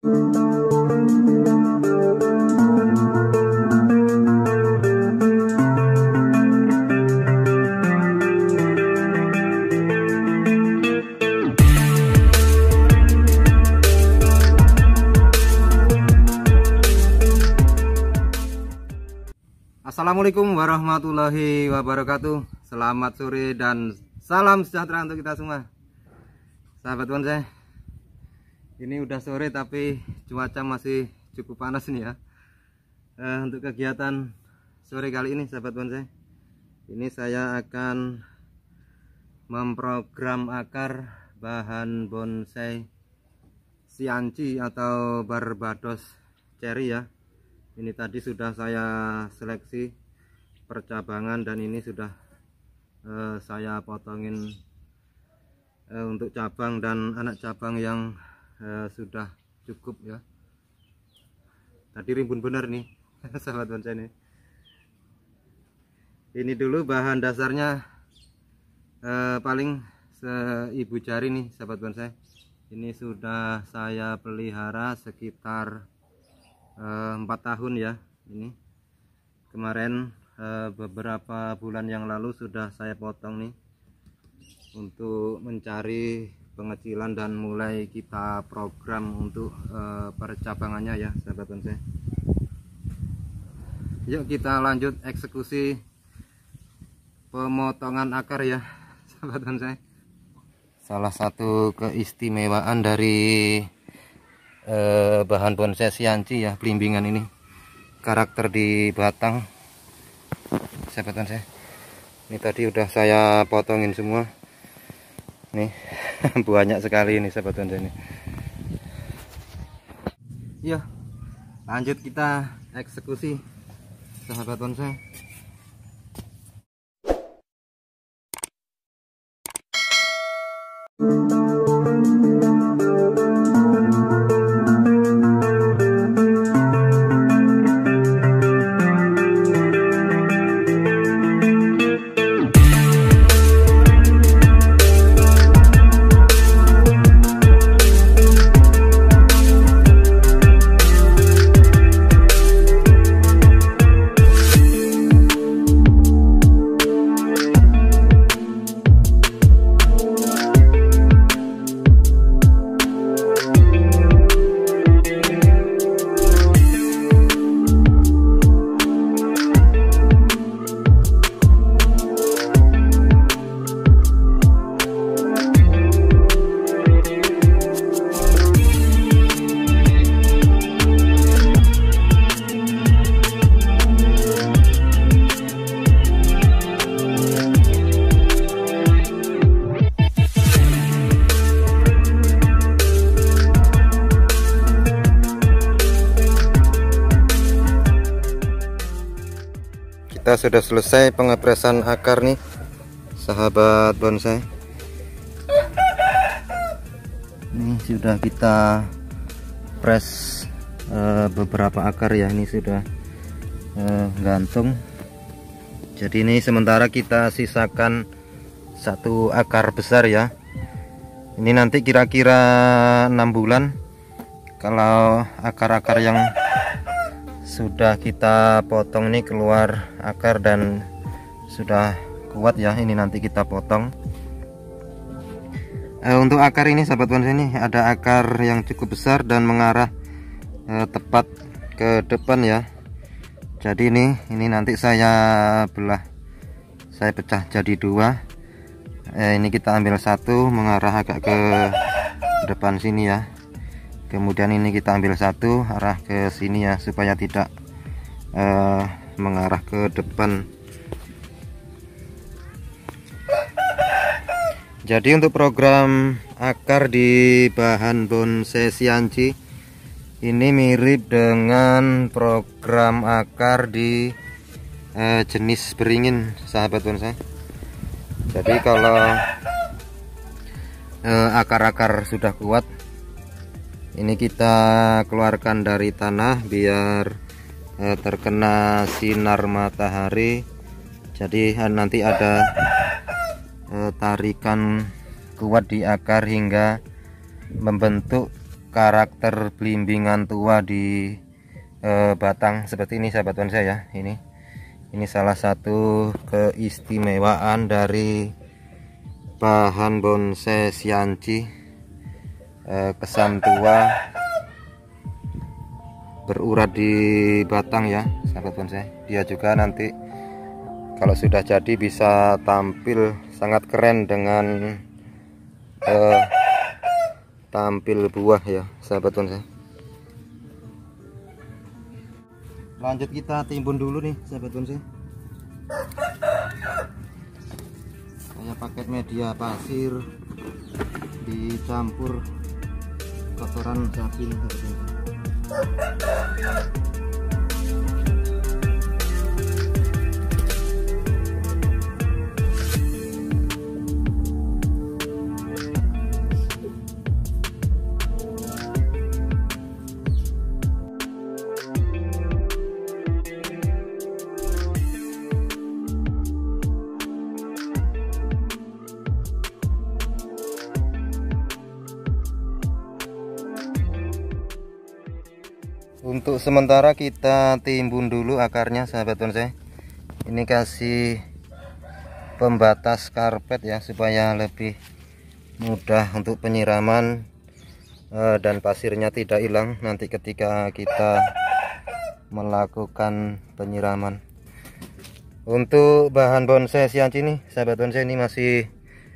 Assalamualaikum warahmatullahi wabarakatuh. Selamat sore dan salam sejahtera untuk kita semua, sahabat bonsai. Ini udah sore tapi cuaca masih cukup panas nih ya. Untuk kegiatan sore kali ini, sahabat bonsai, ini saya akan memprogram akar bahan bonsai Sianci atau Barbados Cherry ya. Ini tadi sudah saya seleksi percabangan dan ini sudah saya potongin untuk cabang dan anak cabang yang sudah cukup ya. Tadi rimbun bener nih sahabat bonsai ini. Ini dulu bahan dasarnya paling seibu jari nih, sahabat bonsai. Ini sudah saya pelihara sekitar 4 tahun ya. Ini kemarin beberapa bulan yang lalu sudah saya potong nih untuk mencari pengecilan dan mulai kita program untuk percabangannya ya, sahabat bonsai. Yuk kita lanjut eksekusi pemotongan akar ya, sahabat bonsai. Salah satu keistimewaan dari bahan bonsai Sianci ya, belimbingan ini, karakter di batang, sahabat bonsai. Ini tadi udah saya potongin semua nih. Banyak sekali ini, sahabat bonsai ini. Yuk lanjut kita eksekusi, sahabat bonsai. Kita sudah selesai pengepresan akar nih, sahabat bonsai. Ini sudah kita press beberapa akar ya, ini sudah gantung. Jadi ini sementara kita sisakan satu akar besar ya. Ini nanti kira-kira 6 bulan kalau akar-akar yang sudah kita potong ini keluar akar dan sudah kuat ya, ini nanti kita potong. Untuk akar ini, sahabat bonsai, ini ada akar yang cukup besar dan mengarah tepat ke depan ya. Jadi ini nanti saya belah, saya pecah jadi 2. Ini kita ambil satu mengarah agak ke depan sini ya. Kemudian ini kita ambil satu arah ke sini ya, supaya tidak mengarah ke depan. Jadi untuk program akar di bahan bonsai Sianci ini mirip dengan program akar di jenis beringin, sahabat bonsai. Jadi kalau akar-akar sudah kuat, ini kita keluarkan dari tanah biar terkena sinar matahari. Jadi nanti ada tarikan kuat di akar hingga membentuk karakter belimbingan tua di batang seperti ini sahabat bonsai ya. Ini salah satu keistimewaan dari bahan bonsai Xianqi, kesan tua berurat di batang ya sahabat bonsai. Dia juga nanti kalau sudah jadi bisa tampil sangat keren dengan tampil buah ya sahabat bonsai. Lanjut kita timbun dulu nih sahabat bonsai. Saya pakai media pasir dicampur kotoran sapi nih sahabat bonsai. Untuk sementara kita timbun dulu akarnya sahabat bonsai. Ini kasih pembatas karpet ya supaya lebih mudah untuk penyiraman dan pasirnya tidak hilang nanti ketika kita melakukan penyiraman. Untuk bahan bonsai Xianqi ini sahabat bonsai, ini masih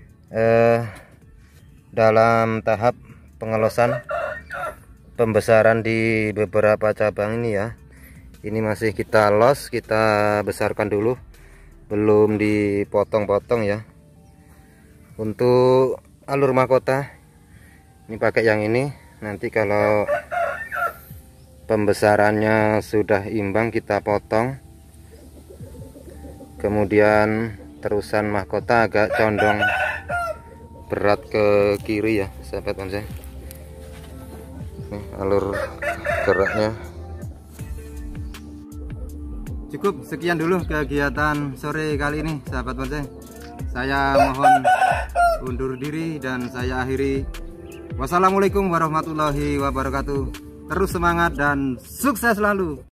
dalam tahap pengelosan, pembesaran di beberapa cabang ini ya. Ini masih kita los, kita besarkan dulu, belum dipotong-potong ya. Untuk alur mahkota ini pakai yang ini. Nanti kalau pembesarannya sudah imbang kita potong, kemudian terusan mahkota agak condong berat ke kiri ya sahabat bonsai. Nih, alur geraknya. Cukup sekian dulu kegiatan sore kali ini sahabat bonsai. Saya mohon undur diri dan saya akhiri. Wassalamualaikum warahmatullahi wabarakatuh. Terus semangat dan sukses selalu.